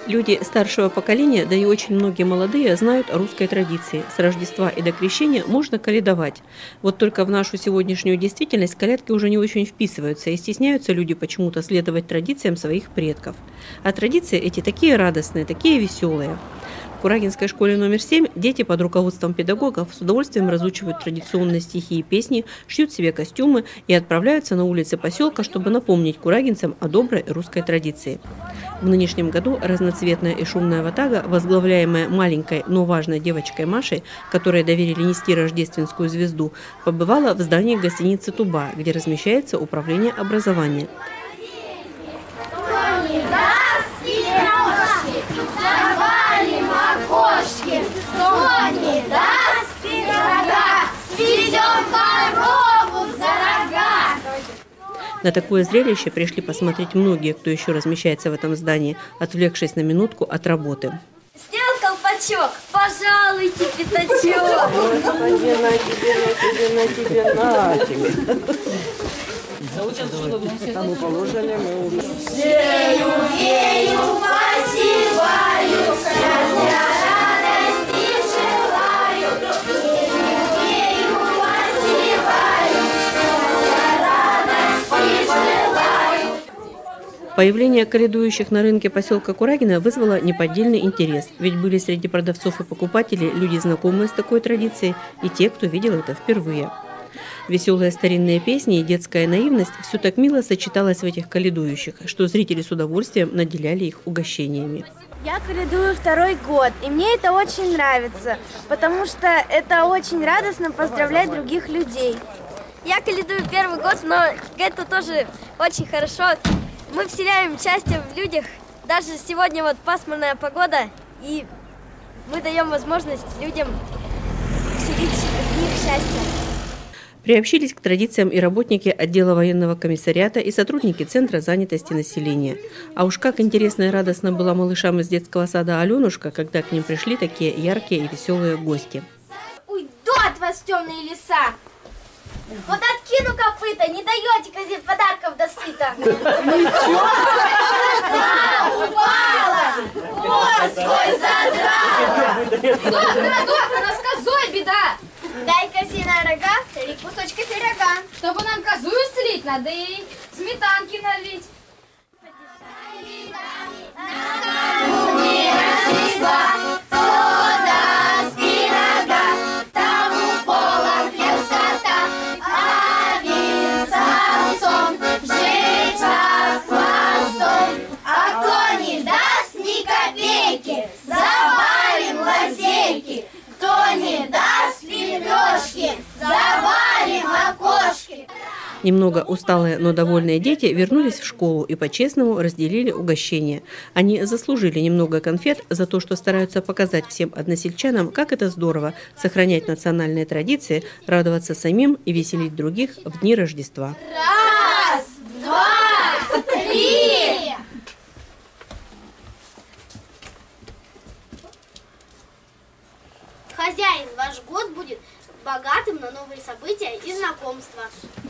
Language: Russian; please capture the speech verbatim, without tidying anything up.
Люди старшего поколения, да и очень многие молодые, знают о русской традиции. С Рождества и до Крещения можно колядовать. Вот только в нашу сегодняшнюю действительность колядки уже не очень вписываются, и стесняются люди почему-то следовать традициям своих предков. А традиции эти такие радостные, такие веселые. В Курагинской школе номер семь дети под руководством педагогов с удовольствием разучивают традиционные стихи и песни, шьют себе костюмы и отправляются на улицы поселка, чтобы напомнить курагинцам о доброй русской традиции. В нынешнем году разноцветная и шумная ватага, возглавляемая маленькой, но важной девочкой Машей, которой доверили нести рождественскую звезду, побывала в здании гостиницы «Туба», где размещается управление образования. Кто не даст пирога, сведем корову за рога. На такое зрелище пришли посмотреть многие, кто еще размещается в этом здании, отвлекшись на минутку от работы. Сделал колпачок, пожалуйте, пятачок. Господи, на тебе, на тебе, на тебе, на тебе. Там мы положили, мы уже. Сею, вею, посеваю, счастья, радости желаю. Вею, посеваю, счастья, радости желаю. Появление колядующих на рынке поселка Курагино вызвало неподдельный интерес, ведь были среди продавцов и покупателей люди, знакомые с такой традицией, и те, кто видел это впервые. Веселые старинные песни и детская наивность все так мило сочеталось в этих колядующих, что зрители с удовольствием наделяли их угощениями. Я колядую второй год, и мне это очень нравится, потому что это очень радостно поздравлять других людей. Я колядую первый год, но это тоже очень хорошо. Мы вселяем счастье в людях. Даже сегодня вот пасмурная погода, и мы даем возможность людям вселить в них счастье. Приобщились к традициям и работники отдела военного комиссариата и сотрудники Центра занятости населения. А уж как интересно и радостно было малышам из детского сада «Аленушка», когда к ним пришли такие яркие и веселые гости. Уйду от вас в темные леса! Вот откину копыта, не даете козе подарков до сыта. Ничего! Упала! Хвост свой задрала! Доктора, доктора, с козой беда! Дай козе на рога три кусочка пирога. Чтобы нам козу исцелить, надо и сметанки налить. Накануне Рождества, кто даст пирога, тому полон красота, а вин с овсом, жрица с хвостом. А кто не даст ни копейки, завалим лазейки. Кто не даст лепешки, завалим окошки. Немного усталые, но довольные дети вернулись в школу и по-честному разделили угощения. Они заслужили немного конфет за то, что стараются показать всем односельчанам, как это здорово сохранять национальные традиции, радоваться самим и веселить других в дни Рождества. Раз, два, три! Хозяин, ваш год будет богатым на новые события и знакомства.